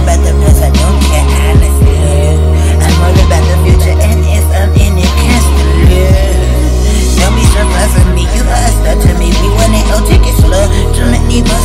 about the past, I don't care honestly. I'm all about the future, and if I'm in it constantly. Don't be surprised with me, you are a star to me. We want it, oh, take it slow. Too many